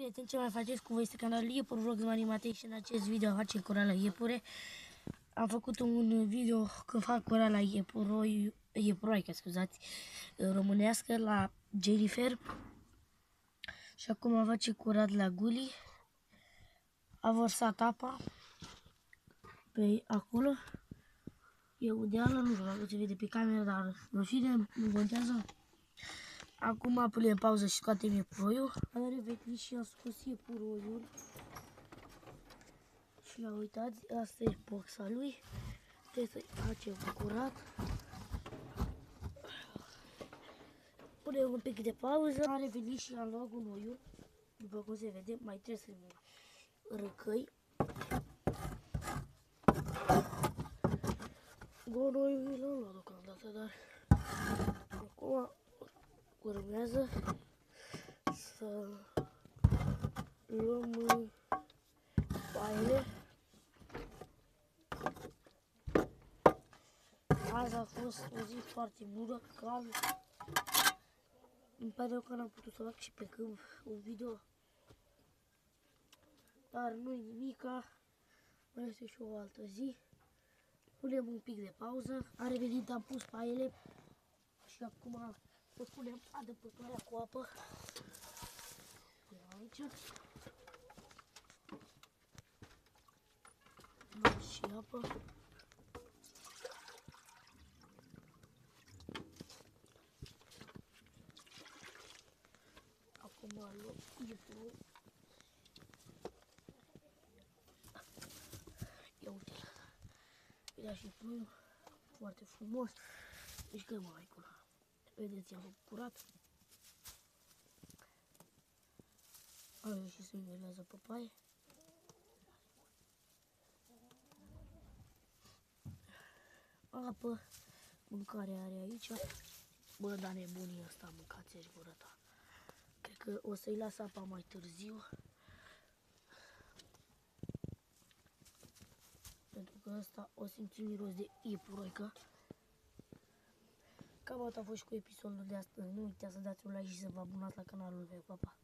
prieteni, ce mai faceți cu voi? Este canalul Iepure Vlogs Mari Matei și în acest video facem corala iepure. Am făcut un video când fac corala iepuroică, scuzați, românească la Jennifer. Și acum am face curat la Guli. A vărsat apa pe acolo. E udeală, nu știu dacă se vede pe cameră, dar în fine, nu contează. Acum punem pauză și scoatem iepuroiul. Am revenit și am scos iepuroiul. Și la uitați, asta e boxa lui. Trebuie să-i facem curat. Punem un pic de pauză. Am revenit și am luat gunoiul. După cum se vede, mai trebuie să-i răcăi. Gunoiul l-am luat deocamdată, dar acum urmează să luăm paiele. Azi a fost o zi foarte bună, cald. Îmi pare rău că n-am putut să fac și pe câmp un video. Dar nu-i nimica, mai este și o altă zi. Punem un pic de pauză. Am revenit, am pus paiele. Și acum o punem adăpătoarea cu apă. Punem aici. Și apă. Acum luăm iepurul. Ia uite. Ia și ploiul. Foarte frumos. Deci că mai curat. Vedeți, am curat. Am și se nivelează pe paie. Apă. Mâncare are aici. Bă, dar nebunii ăsta, mâncați-și gură ta. Cred că o să-i las apa mai târziu. Pentru că ăsta o simți miros de iepuroică. Cam atât a fost și cu episodul de astăzi. Nu uitați să dați un like și să vă abonați la canalul meu. Pa, pa!